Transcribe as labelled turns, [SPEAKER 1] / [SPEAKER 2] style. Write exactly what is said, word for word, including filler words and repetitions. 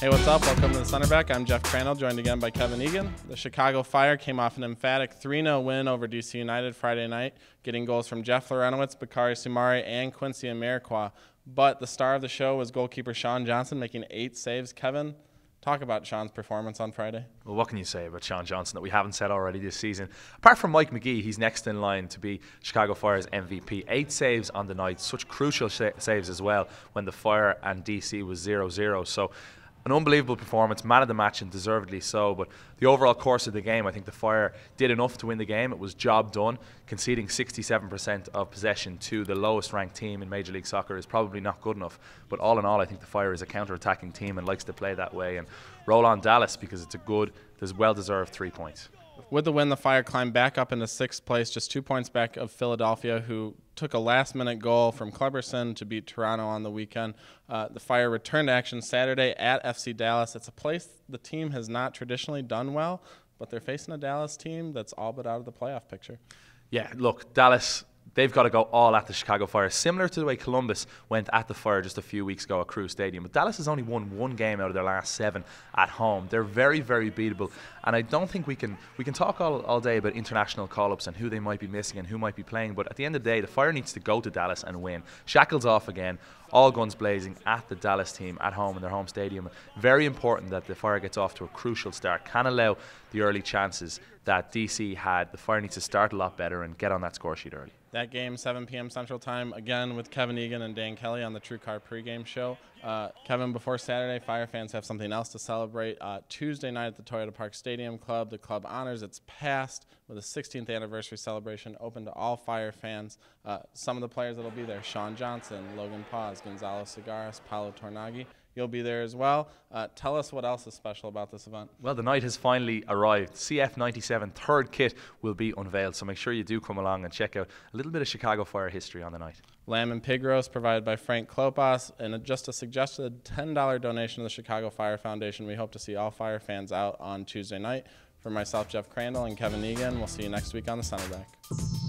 [SPEAKER 1] Hey, what's up? Welcome to the Centerback. I'm Jeff Crandall, joined again by Kevin Egan. The Chicago Fire came off an emphatic three nil win over D C United Friday night, getting goals from Jeff Larentowicz, Bakary Soumare, and Quincy Amarikwa. But the star of the show was goalkeeper Sean Johnson, making eight saves. Kevin, talk about Sean's performance on Friday.
[SPEAKER 2] Well, what can you say about Sean Johnson that we haven't said already this season? Apart from Mike McGee, he's next in line to be Chicago Fire's M V P. Eight saves on the night, such crucial sa- saves as well when the Fire and D C was zero zero. So an unbelievable performance, man of the match and deservedly so. But the overall course of the game, I think the Fire did enough to win the game. It was job done. Conceding sixty-seven percent of possession to the lowest ranked team in Major League Soccer is probably not good enough. But all in all, I think the Fire is a counter-attacking team and likes to play that way. And roll on Dallas, because it's a good, there's well-deserved three points.
[SPEAKER 1] With the win, the Fire climbed back up into sixth place, just two points back of Philadelphia, who took a last-minute goal from Kleberson to beat Toronto on the weekend. Uh, the Fire returned to action Saturday at F C Dallas. It's a place the team has not traditionally done well, but they're facing a Dallas team that's all but out of the playoff picture.
[SPEAKER 2] Yeah, look, Dallas, they've got to go all at the Chicago Fire, similar to the way Columbus went at the Fire just a few weeks ago at Crew Stadium. But Dallas has only won one game out of their last seven at home. They're very, very beatable. And I don't think we can we can talk all, all day about international call-ups and who they might be missing and who might be playing. But at the end of the day, the Fire needs to go to Dallas and win. Shackles off again, all guns blazing at the Dallas team at home in their home stadium. Very important that the Fire gets off to a crucial start. Can allow the early chances that D C had. The Fire needs to start a lot better and get on that score sheet early.
[SPEAKER 1] That game, seven p.m. Central Time, again with Kevin Egan and Dan Kelly on the True Car pregame show. Uh, Kevin, before Saturday, Fire fans have something else to celebrate. Uh, Tuesday night at the Toyota Park Stadium Club, the club honors its past with a sixteenth anniversary celebration open to all Fire fans. Uh, some of the players that will be there: Sean Johnson, Logan Paz, Gonzalo Cigares, Paulo Tornaghi. You'll be there as well. Uh, tell us what else is special about this event.
[SPEAKER 2] Well, the night has finally arrived. C F ninety-seven third kit will be unveiled, so make sure you do come along and check out a little bit of Chicago Fire history on the night.
[SPEAKER 1] Lamb and pig roast provided by Frank Klopas, and just a suggested ten dollar donation to the Chicago Fire Foundation. We hope to see all Fire fans out on Tuesday night. For myself, Jeff Crandall, and Kevin Egan, we'll see you next week on the Centerback.